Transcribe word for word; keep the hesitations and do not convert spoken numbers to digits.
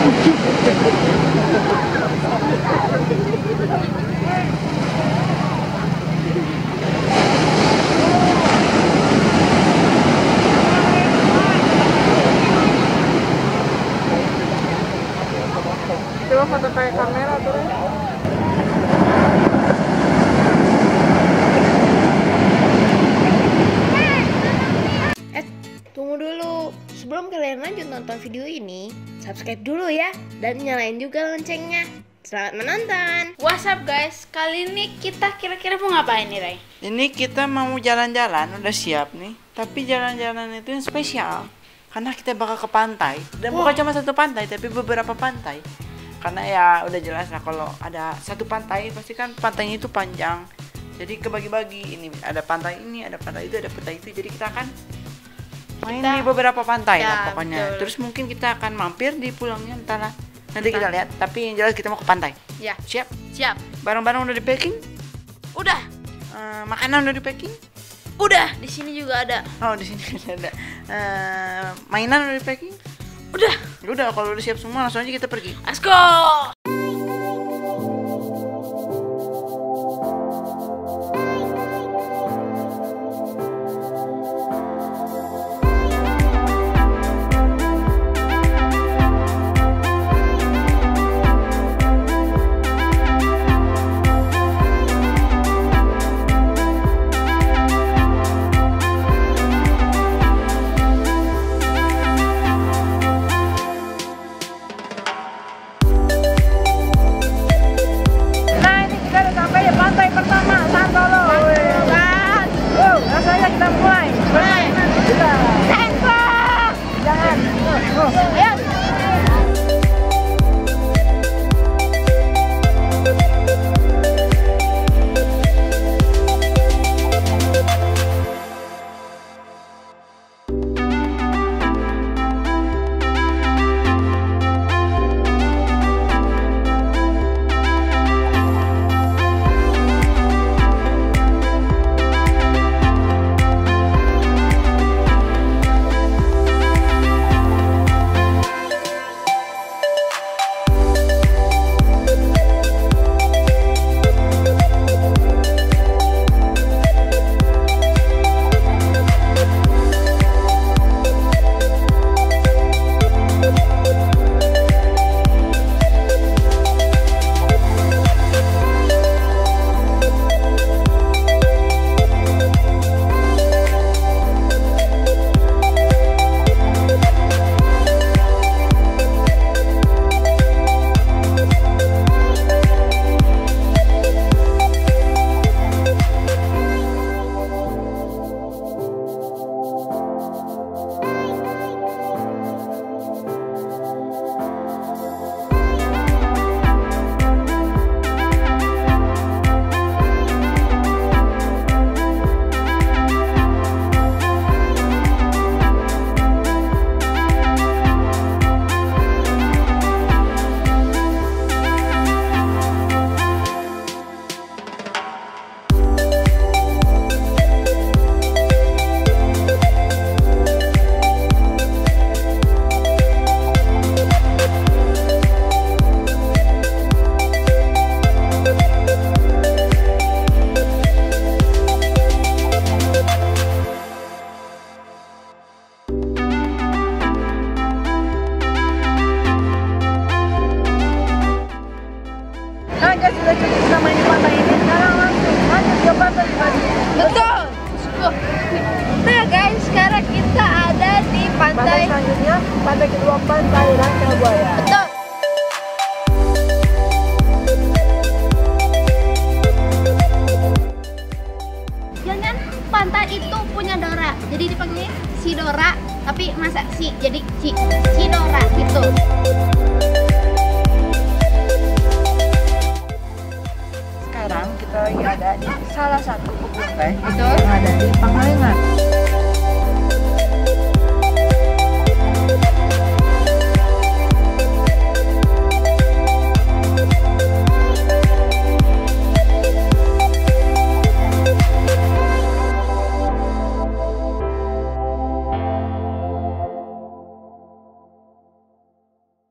Coba foto pakai kamera tuh. Eh, tunggu dulu. Sebelum kalian lanjut nonton video ini, subscribe dulu ya dan nyalain juga loncengnya. Selamat menonton. What's up guys? Kali ini kita kira-kira mau ngapain nih, Ray? Ini kita mau jalan-jalan, udah siap nih. Tapi jalan-jalan itu yang spesial. Karena kita bakal ke pantai. Dan Wow. bukan cuma satu pantai, tapi beberapa pantai. Karena ya udah jelas lah kalau ada satu pantai, pasti kan pantainya itu panjang. Jadi kebagi-bagi, ini ada pantai ini, ada pantai itu, ada pantai itu. Jadi kita akan main Kita- di beberapa pantai Ya, lah pokoknya. betul. Terus mungkin kita akan mampir di pulangnya entahlah. Nanti kita lihat, tapi yang jelas kita mau ke pantai. Ya, Siap? siap. Barang-barang udah di packing? Udah, Eh, makanan udah di packing? udah. Di sini juga ada. Oh, di sini ada. Eh, mainan udah di packing? Udah, Udah, kalau udah siap semua langsung aja kita pergi. let's go. Nah, ini kita udah sampai di pantai pertama, Santolo. Wow, langsung aja kita mulai. Mulai. Kita. Tempo. Jangan. Oh, oh. Ayo. Nah, guys, sudah cukup kita main di pantai ini. Sekarang langsung lanjut ke pantai lagi. Betul. Nah guys, sekarang kita ada di Pantai pantai. selanjutnya, pantai kedua, pantai Rangkabuaya. Betul. Jangan pantai itu punya Dora. Jadi dipanggilnya si Dora, tapi masa si jadi si si Dora gitu.